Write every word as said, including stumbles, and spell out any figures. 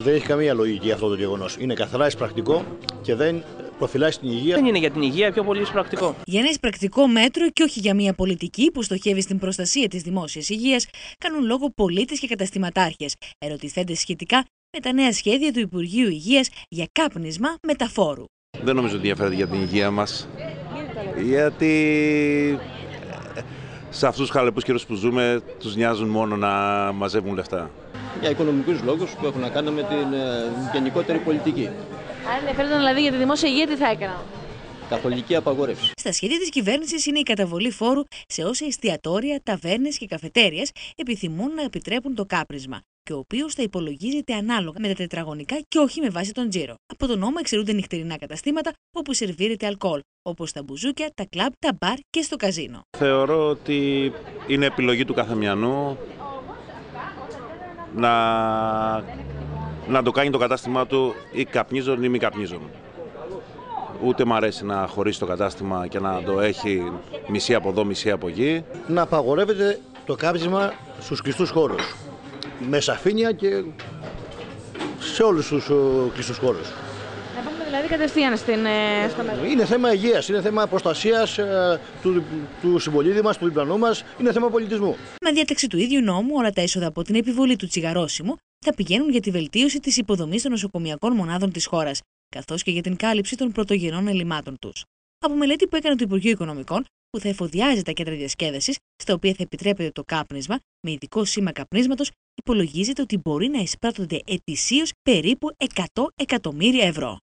Δεν έχει καμία λογική αυτό το γεγονός. Είναι καθαρά εισπρακτικό και δεν προφυλάσσει την υγεία. Δεν είναι για την υγεία, πιο πολύ εισπρακτικό. Για ένα εισπρακτικό μέτρο και όχι για μια πολιτική που στοχεύει στην προστασία της δημόσιας υγείας, κάνουν λόγο πολίτες και καταστηματάρχες, ερωτηθέντες σχετικά με τα νέα σχέδια του Υπουργείου Υγείας για κάπνισμα μεταφόρου. Δεν νομίζω ότι ενδιαφέρεται για την υγεία μας. Γιατί σε αυτούς τους χαλεπούς καιρούς που ζούμε, τους νοιάζουν μόνο να μαζεύουν λεφτά. Για οικονομικούς λόγους που έχουν να κάνουν με την γενικότερη πολιτική. Αν ενδιαφέρονταν δηλαδή για τη δημόσια υγεία, τι θα έκαναν? Καθολική απαγόρευση. Στα σχέδια της κυβέρνησης είναι η καταβολή φόρου σε όσα εστιατόρια, ταβέρνες και καφετέριες επιθυμούν να επιτρέπουν το κάπνισμα, και ο οποίος θα υπολογίζεται ανάλογα με τα τετραγωνικά και όχι με βάση τον τζίρο. Από τον νόμο εξαιρούνται νυχτερινά καταστήματα όπου σερβίρεται αλκοόλ, όπως τα μπουζούκια, τα κλαμπ, τα μπαρ και στο καζίνο. Θεωρώ ότι είναι επιλογή του καθεμιανού να, να το κάνει το κατάστημά του ή καπνίζον ή μη καπνίζον. Ούτε μ' αρέσει να χωρίσει το κατάστημα και να το έχει μισή από εδώ, μισή από εκεί. Να απαγορεύεται το κάπνισμα στους κλειστούς χώρους. Με σαφήνεια και σε όλους τους κλειστούς χώρους. Να πάμε δηλαδή κατευθείαν στην, στο μέτρο. Είναι θέμα υγείας, είναι θέμα προστασίας ε, του, του συμπολίτη μας, του διπλανού μας, είναι θέμα πολιτισμού. Με διάταξη του ίδιου νόμου, όλα τα έσοδα από την επιβολή του τσιγαρόσιμου θα πηγαίνουν για τη βελτίωση της υποδομής των νοσοκομειακών μονάδων της χώρας, καθώς και για την κάλυψη των πρωτογενών ελλημάτων τους. Από μελέτη που έκανε το Υπουργείο Οικονομικών, που θα εφοδιάζει τα κέντρα διασκέδασης, στα οποία θα επιτρέπεται το κάπνισμα με ειδικό σήμα καπνίσματος, υπολογίζεται ότι μπορεί να εισπράττονται ετησίως περίπου εκατό εκατομμύρια ευρώ.